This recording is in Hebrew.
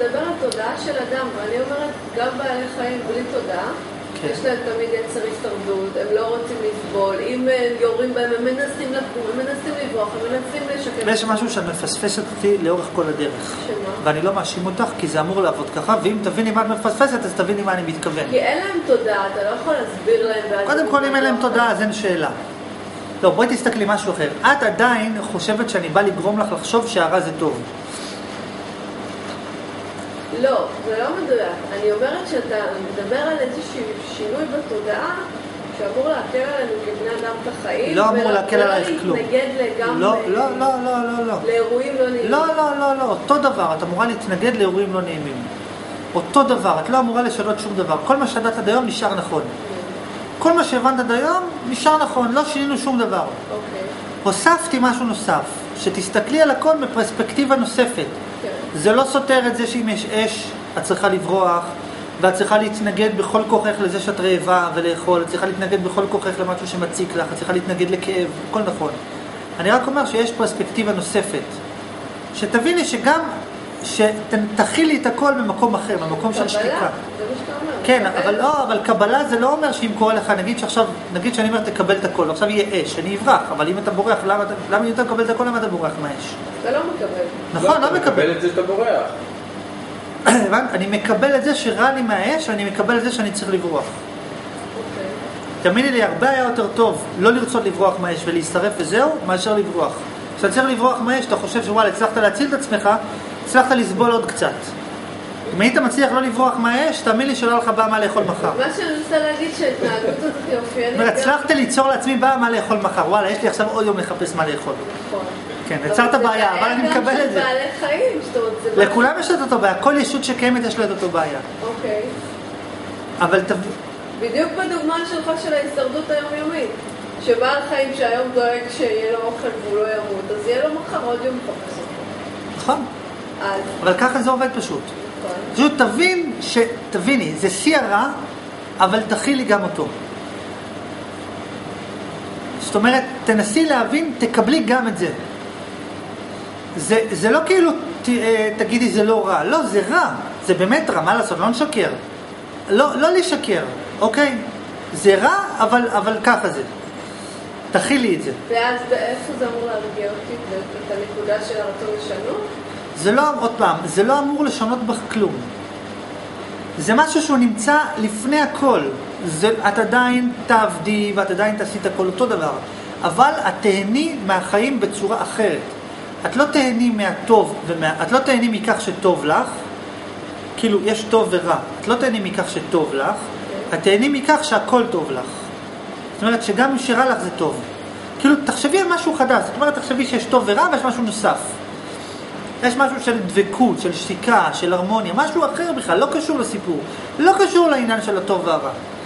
מדבר על תודעה של אדם, ואני אומרת, גם בעלי חיים בלי תודעה, יש להם תמיד יצר הישרדות, הם לא רוצים לסבול, אם יורים בהם, הם מנסים לקום, הם מנסים לברוח, הם מנסים לשקם. ויש משהו שאת מפספסת אותי לאורך כל הדרך. שמה? ואני לא מאשים אותך, כי זה אמור לעבוד ככה, ואם תביני מה את מפספסת, אז תביני מה אני מתכוון. כי אין להם תודעה, אתה לא יכול להסביר להם. קודם כל, אם אין להם תודעה, אז אין שאלה. לא, בואי תסתכלי משהו אחר. את עדיין חושבת שאני בא לגרום לך לחשוב שהרע זה טוב. לא, זה לא מדויק. אני אומרת שאתה מדבר על איזשהו שינוי בתודעה שאמור להקל עלינו כבני אדם את החיים. לא אמור להקל עלייך כלום. להתנגד לגמרי. לא. לאירועים לא נעימים. לא. אותו דבר. את אמורה להתנגד לאירועים לא נעימים. אותו דבר. את לא אמורה לשנות שום דבר. כל מה שדעת עד היום נשאר נכון. כל מה שהבנת עד היום נשאר נכון. לא שינינו שום דבר. אוקיי. הוספתי משהו נוסף. שתסתכלי על הכל בפרספקטיבה נוספת. זה לא סותר את זה שאם יש אש, את צריכה לברוח, ואת צריכה להתנגד בכל כוחך לזה שאת רעבה ולאכול, את צריכה להתנגד בכל כוחך למשהו שמציק לך, את צריכה להתנגד לכאב, הכל נכון. אני רק אומר שיש פרספקטיבה נוספת, שתביני שגם, שתכילי את הכל במקום אחר, במקום של שתיקה. קבלה, זה מה שאתה אומר. כן, אבל קבלה זה לא אומר שאם קורא לך, נגיד שאני אומר תקבל את הכל, עכשיו יהיה אש, אני אברח, אבל אם אתה בורח, למה אתה מקבל את הכל, למה אתה בורח מהאש? אתה לא מקבל. נכון, לא מקבל. אתה מקבל את זה שאתה בורח. אני מקבל את זה שרע לי מהאש, ואני מקבל את זה שאני צריך לברוח. תאמיני לי, הרבה היה יותר טוב לא לרצות לברוח מהאש ולהסתרף וזהו, מאשר לברוח. כשאתה צריך לברוח מהאש, אתה חושב שוואלה, הצלחת להציל את עצמך, הצלחת לסבול עוד קצת. אם היית מצליח לא לברוח מהאש, תאמין לי שלא לך באה מה לאכול מחר. מה שאני רוצה להגיד שההתנהגות הזאת היא אופיינית. הצלחת ליצור לעצמי באה מה לאכול מחר. וואלה, יש לי עכשיו עוד יום לחפש מה לאכול. נכון. כן, יצרת בעיה, אבל אני מקבל את זה. בעלי חיים, שאתה רוצה... לכולם יש את אותו בעיה, כל ישות שקיימת יש לה את אותו בעיה. אוקיי. אבל בדיוק בדוגמה שלך של ההישרדות היומיומית. שבעל חיים שהיום דואג שיהיה לו אוכל והוא לא ימות, אז יהיה לו מחר עוד יום לחפש אותו. נכון. אבל ככה זה עובד פשוט. פשוט תביני, זה שיא הרע, אבל תכילי גם אותו. זאת אומרת, תנסי להבין, תקבלי גם את זה. זה לא כאילו, תגידי זה לא רע. לא, זה רע. זה באמת רע, מה לעשות? לא נשקר. לא לשקר, אוקיי? זה רע, אבל ככה זה. תכילי את זה. ואז איפה זה אמור להרגיע אותי? את הנקודה של הרצון לשנות? זה לא, עוד פעם, זה לא אמור לשנות בך כלום. זה משהו שהוא נמצא לפני הכל. את עדיין תעבדי ואת עדיין תעשי את הכל אותו דבר. אבל את תהני מהחיים בצורה אחרת. את לא תהני מהטוב, את לא תהני מכך שטוב לך, כאילו יש טוב ורע. את לא תהני מכך שטוב לך, את תהני מכך שהכל טוב לך. זאת אומרת שגם אם שרע לך זה טוב. כאילו תחשבי על משהו חדש. זאת אומרת תחשבי שיש טוב ורע ויש משהו נוסף. יש משהו של דבקות, של שתיקה, של הרמוניה, משהו אחר בכלל, לא קשור לסיפור. לא קשור לעניין של הטוב והרע.